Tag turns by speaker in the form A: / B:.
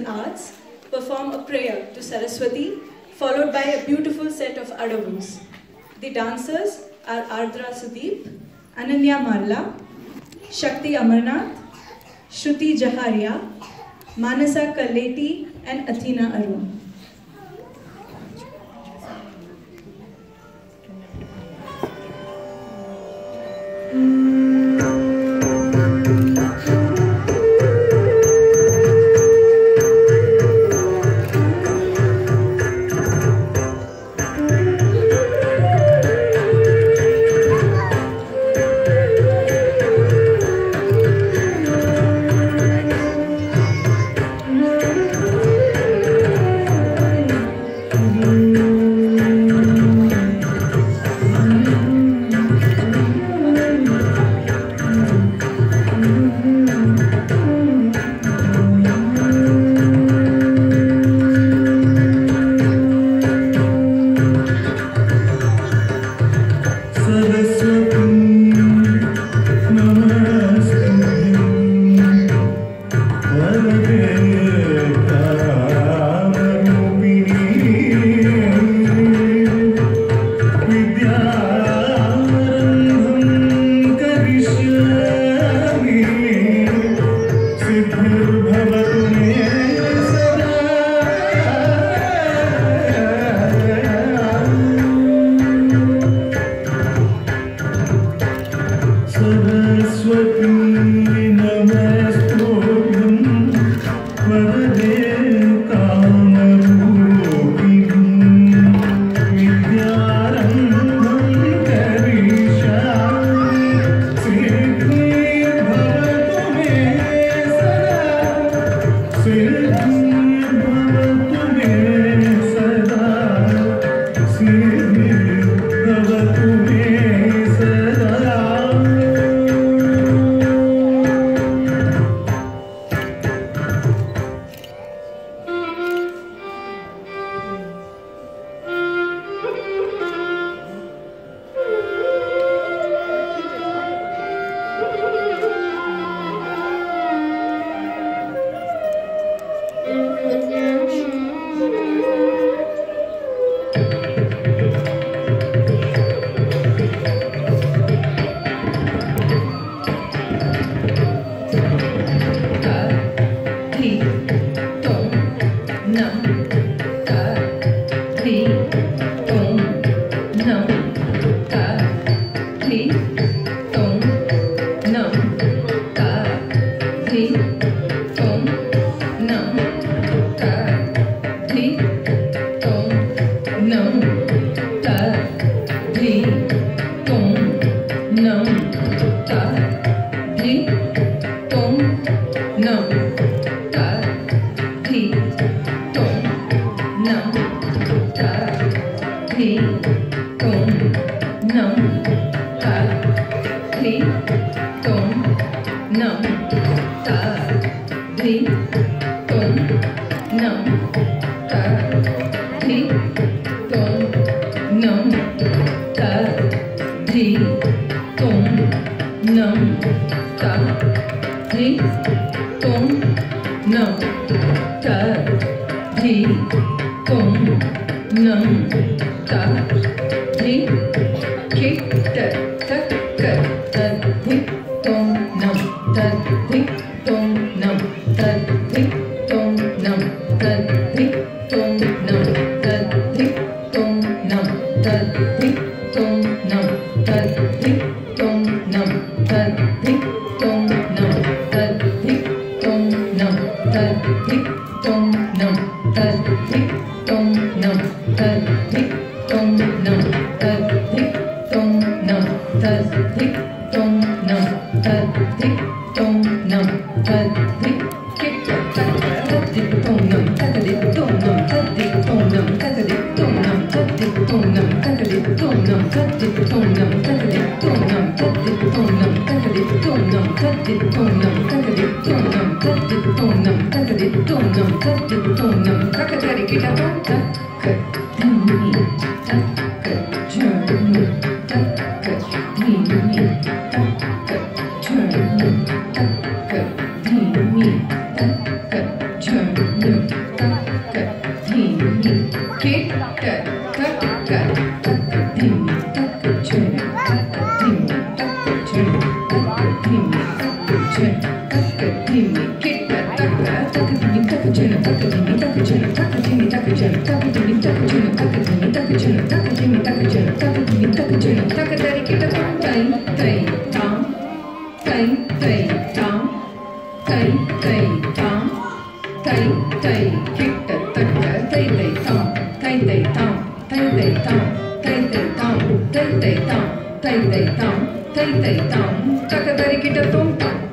A: Arts perform a prayer to Saraswati, followed by a beautiful set of adavus. The dancers are Ardra Sudeep, Ananya Marla, Shakti Amarnath, Shruti Jaharia, Manasa Kaleti, and Athena Arun.
B: Turn தக்க தீமி கிட்ட தக்க தக்க தீமி தக்க ஜன தக்க தீமி தக்க ஜன தக்க தீமி தக்க ஜன தக்க தீமி கிட்ட தக்க தக்க தீமி தக்க ஜன தக்க தீமி தக்க ஜன தக்க தீமி தக்க ஜன தக்க தீமி தக்க ஜன தக்க தீமி தக்க ஜன தக்க தீமி தக்க ஜன தக்க தீமி தக்க ஜன தக்க தரி கிட்ட தை தை தாம் தை தை தாம் தை தை தாம் தை தை கிட்ட தக்க தை தை தாம் தை தை தாம் தை தை தாம் தை தை தாம் தை தை தாம் தை தை தாம் தை தை தாம் தக்க தரி கிட்ட தோம் தாம்